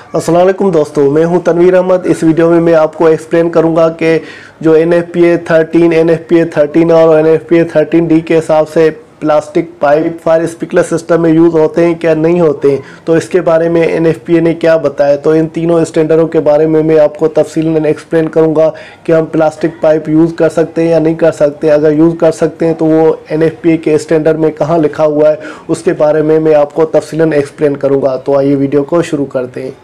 अस्सलाम वालेकुम दोस्तों, मैं हूं तनवीर अहमद। इस वीडियो में मैं आपको एक्सप्लेन करूंगा कि जो NFPA 13, NFPA 13 और NFPA 13D के हिसाब से plastic pipe fire sprinkler system में यूज़ होते हैं क्या नहीं होते हैं, तो इसके बारे में NFPA ने क्या बताया। तो इन तीनों स्टैंडर्डों के बारे में मैं आपको तफसीलन एक्सप्लेन करूंगा कि हम प्लास्टिक पाइप यूज़ कर सकते हैं या नहीं कर सकते। अगर यूज़ कर सकते हैं तो वो NFPA के स्टैंडर्ड में कहाँ लिखा हुआ है, उसके बारे में मैं आपको तफसीलन एक्सप्लेन करूँगा। तो आइए वीडियो को शुरू करते हैं।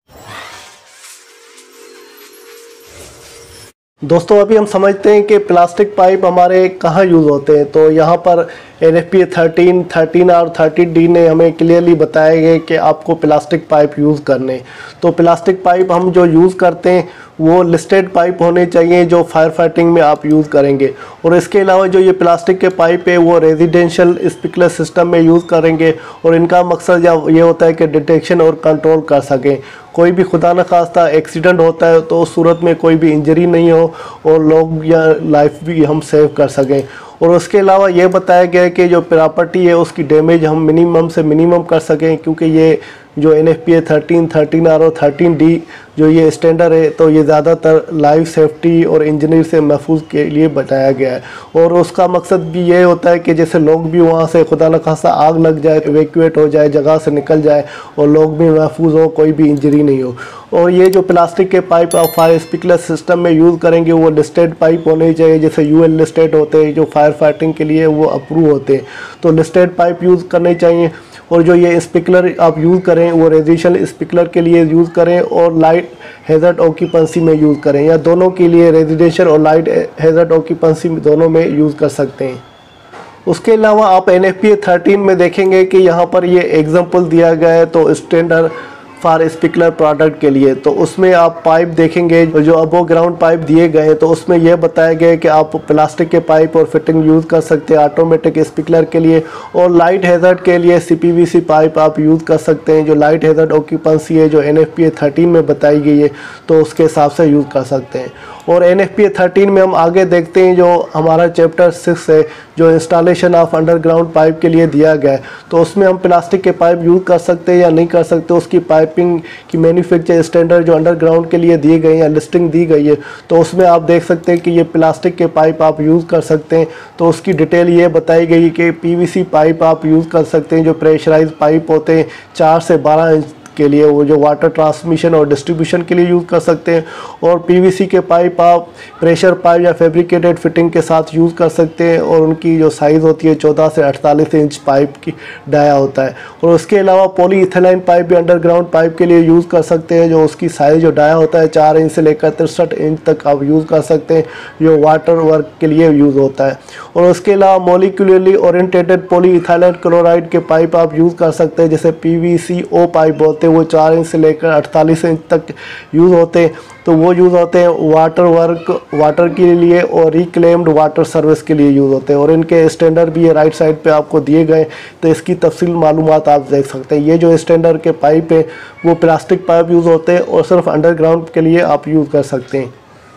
दोस्तों, अभी हम समझते हैं कि प्लास्टिक पाइप हमारे कहाँ यूज़ होते हैं। तो यहाँ पर NFPA 13, 13R और 13D ने हमें क्लियरली बताया गया कि आपको प्लास्टिक पाइप यूज़ करने। तो प्लास्टिक पाइप हम जो यूज़ करते हैं वो लिस्टेड पाइप होने चाहिए जो फायर फाइटिंग में आप यूज़ करेंगे। और इसके अलावा जो ये प्लास्टिक के पाइप है वो रेजिडेंशियल स्प्रिंकलर सिस्टम में यूज़ करेंगे और इनका मकसद ये होता है कि डिटेक्शन और कंट्रोल कर सकें। कोई भी खुदा न खास्ता एक्सीडेंट होता है तो उस सूरत में कोई भी इंजरी नहीं हो और लोग या लाइफ भी हम सेव कर सकें। और उसके अलावा ये बताया गया है कि जो प्रॉपर्टी है उसकी डैमेज हम मिनिमम से मिनिमम कर सकें, क्योंकि ये जो NFPA 13, 13R और 13D जो ये स्टैंडर्ड है तो ये ज़्यादातर लाइफ सेफ्टी और इंजीनियर से महफूज के लिए बताया गया है। और उसका मकसद भी ये होता है कि जैसे लोग भी वहाँ से खुदा न खास्ता आग लग जाए, इवैक्यूएट हो जाए, जगह से निकल जाए और लोग भी महफूज हो, कोई भी इंजरी नहीं हो। और ये जो प्लास्टिक के पाइप आप फायर स्प्रिंकलर सिस्टम में यूज़ करेंगे वो लिस्टेड पाइप होने चाहिए, जैसे UN लिस्टेड होते हैं जो फायर फाइटिंग के लिए वो अप्रूव होते हैं। तो लिस्टेड पाइप यूज़ करने चाहिए। और जो ये स्प्रिंकलर आप यूज़ करें वो रेजिडेंशियल स्प्रिंकलर के लिए यूज़ करें और लाइट हैज़र्ड ऑक्यूपेंसी में यूज़ करें, या दोनों के लिए रेजिडेंशियल और लाइट हैज़र्ड ऑक्यूपेंसी दोनों में यूज़ कर सकते हैं। उसके अलावा आप NFPA 13 में देखेंगे कि यहाँ पर ये एग्जांपल दिया गया है तो स्टैंडर्ड फायर स्प्रिंकलर प्रोडक्ट के लिए। तो उसमें आप पाइप देखेंगे जो अबव ग्राउंड पाइप दिए गए हैं तो उसमें यह बताया गया है कि आप प्लास्टिक के पाइप और फिटिंग यूज़ कर सकते हैं ऑटोमेटिक स्प्रिंकलर के लिए। और लाइट हैज़र्ड के लिए CPVC पाइप आप यूज़ कर सकते हैं। जो लाइट हैज़र्ड ऑक्यूपेंसी है जो NFPA 13 में बताई गई है तो उसके हिसाब से यूज़ कर सकते हैं। और NFPA 13 में हम आगे देखते हैं जो हमारा चैप्टर 6 है जो इंस्टॉलेशन ऑफ अंडरग्राउंड पाइप के लिए दिया गया है। तो उसमें हम प्लास्टिक के पाइप यूज़ कर सकते हैं या नहीं कर सकते, उसकी पाइपिंग की मैन्युफैक्चर स्टैंडर्ड जो अंडरग्राउंड के लिए दिए गए हैं या लिस्टिंग दी गई है तो उसमें आप देख सकते हैं कि ये प्लास्टिक के पाइप आप यूज़ कर सकते हैं। तो उसकी डिटेल ये बताई गई कि PVC पाइप आप यूज़ कर सकते हैं जो प्रेशराइज पाइप होते हैं 4 से 12 इंच के लिए, वो जो वाटर ट्रांसमिशन और डिस्ट्रीब्यूशन के लिए यूज़ कर सकते हैं। और PVC के पाइप आप प्रेशर पाइप या फैब्रिकेटेड फिटिंग के साथ यूज़ कर सकते हैं और उनकी जो साइज़ होती है 14 से 48 इंच पाइप की डाया होता है। और उसके अलावा पॉलीइथेनाइन पाइप भी अंडरग्राउंड पाइप के लिए यूज़ कर सकते हैं जो उसकी साइज़ जो डाया होता है 4 इंच से लेकर 63 इंच तक आप यूज़ कर सकते हैं, जो वाटर वर्क के लिए यूज़ होता है। और उसके अलावा मोलिकुलरली ओरिएंटेटेड पॉलीइथाइल क्लोराइड के पाइप आप यूज़ कर सकते हैं, जैसे PVCO पाइप होते हैं वो 4 इंच से लेकर 48 इंच तक यूज़ होते हैं। तो वो यूज़ होते हैं वाटर वर्क, वाटर के लिए और रिक्लेम्ड वाटर सर्विस के लिए यूज़ होते हैं। और इनके स्टैंडर्ड भी ये राइट साइड पे आपको दिए गए, तो इसकी तफसील मालूमात आप देख सकते हैं। ये जो स्टैंडर्ड के पाइप है वो प्लास्टिक पाइप यूज़ होते हैं और सिर्फ अंडरग्राउंड के लिए आप यूज़ कर सकते हैं,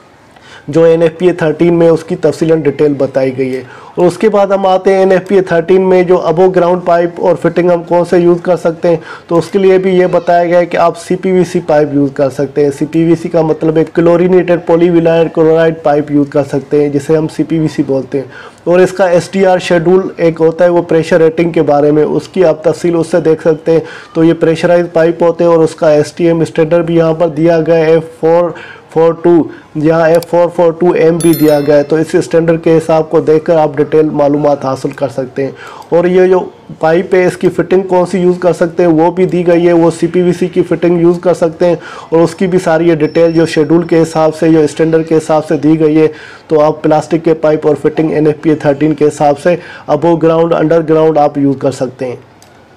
जो NFPA 13 में उसकी तफसीलन डिटेल बताई गई है। और उसके बाद हम आते हैं NFPA 13 में जो अबव ग्राउंड पाइप और फिटिंग हम कौन से यूज़ कर सकते हैं। तो उसके लिए भी ये बताया गया है कि आप CPVC पाइप यूज़ कर सकते हैं। CPVC का मतलब है chlorinated polyvinyl chloride pipe use कर सकते हैं, जिसे हम CPVC बोलते हैं। और इसका STR शेड्यूल एक होता है वो प्रेशर रेटिंग के बारे में, उसकी आप तफसील उससे देख सकते हैं। तो ये प्रेशराइज पाइप होते हैं और उसका STM स्टैंडर्ड भी यहाँ पर दिया गया है F442, यहाँ F442M भी दिया गया है। तो इस स्टैंडर्ड के हिसाब को देखकर आप डिटेल मालूमात हासिल कर सकते हैं। और ये जो पाइप है इसकी फ़िटिंग कौन सी यूज़ कर सकते हैं वो भी दी गई है, वो CPVC की फ़िटिंग यूज़ कर सकते हैं और उसकी भी सारी ये डिटेल जो शेड्यूल के हिसाब से जो स्टैंडर्ड के हिसाब से दी गई है। तो आप प्लास्टिक के पाइप और फिटिंग NFPA 13 के हिसाब से अबव ग्राउंड अंडरग्राउंड आप यूज़ कर सकते हैं।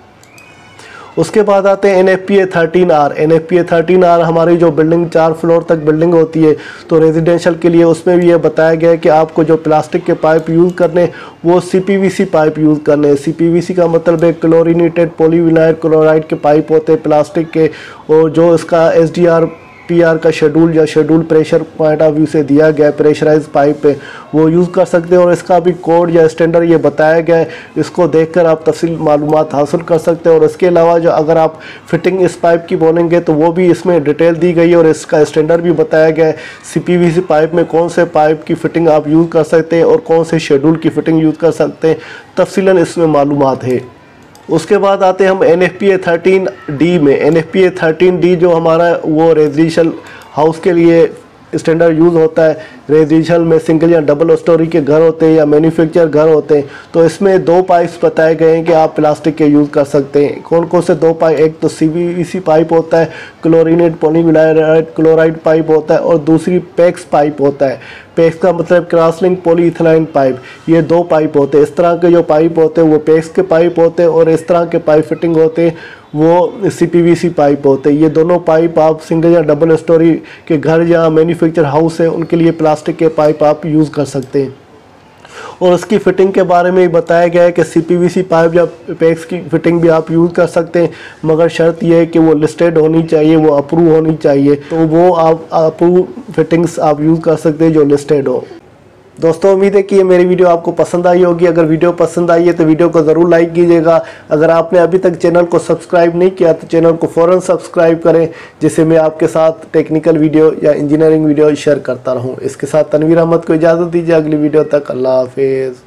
उसके बाद आते हैं NFPA 13R। NFPA 13R हमारी जो बिल्डिंग 4 फ्लोर तक बिल्डिंग होती है तो रेजिडेंशियल के लिए उसमें भी ये बताया गया है कि आपको जो प्लास्टिक के पाइप यूज़ करने वो CPVC पाइप यूज़ करने हैं। CPVC का मतलब है क्लोरीनेटेड पॉलीविनाइल क्लोराइड के पाइप होते हैं प्लास्टिक के, और जो इसका SDR पीआर का शेड्यूल या schedule pressure point of view से दिया गया है, प्रेशराइज पाइप है, वो यूज़ कर सकते हैं। और इसका भी कोड या स्टैंडर्ड ये बताया गया है, इसको देखकर आप तफसील मालूमात हासिल कर सकते हैं। और इसके अलावा जो अगर आप फिटिंग इस पाइप की बोलेंगे तो वो भी इसमें डिटेल दी गई है और इसका स्टैंडर्ड भी बताया गया है। CPVC पाइप में कौन से पाइप की फिटिंग आप यूज़ कर सकते हैं और कौन से शेड्यूल की फिटिंग यूज़ कर सकते हैं, तफसीलन इसमें मालूमात है। उसके बाद आते हैं हम NFPA 13D में। NFPA 13D जो हमारा वो रेजिडेंशियल हाउस के लिए स्टैंडर्ड यूज़ होता है। रेजिडेंशियल में सिंगल या डबल स्टोरी के घर होते हैं या मैन्युफैक्चर घर होते हैं, तो इसमें 2 पाइप्स बताए गए हैं कि आप प्लास्टिक के यूज़ कर सकते हैं। कौन कौन से 2 पाइप, एक तो CPVC पाइप होता है, क्लोरीनेट पॉलीविनाइल क्लोराइड पाइप होता है, और दूसरी पैक्स पाइप होता है। पैक्स का मतलब क्रॉसलिंक पॉलीइथेनाइन पाइप। ये 2 पाइप होते हैं। इस तरह के जो पाइप होते हैं वो पैक्स के पाइप होते हैं और इस तरह के पाइप फिटिंग होते हैं वो CPVC पाइप होते हैं। ये दोनों पाइप आप सिंगल या डबल स्टोरी के घर या मैन्युफैक्चर हाउस है उनके लिए प्लास्टिक के पाइप आप यूज़ कर सकते हैं। और उसकी फ़िटिंग के बारे में बताया गया है कि CPVC पाइप या पैक्स की फ़िटिंग भी आप यूज़ कर सकते हैं, मगर शर्त यह है कि वो लिस्टेड होनी चाहिए, वो अप्रूव होनी चाहिए। तो वो आप अप्रूव फिटिंग्स आप यूज़ कर सकते हैं जो लिस्टेड हो। दोस्तों, उम्मीद है कि ये मेरी वीडियो आपको पसंद आई होगी। अगर वीडियो पसंद आई है तो वीडियो को ज़रूर लाइक कीजिएगा। अगर आपने अभी तक चैनल को सब्सक्राइब नहीं किया तो चैनल को फ़ौरन सब्सक्राइब करें, जिससे मैं आपके साथ टेक्निकल वीडियो या इंजीनियरिंग वीडियो शेयर करता रहूं। इसके साथ तनवीर अहमद को इजाज़त दीजिए। अगली वीडियो तक अल्लाह हाफिज़।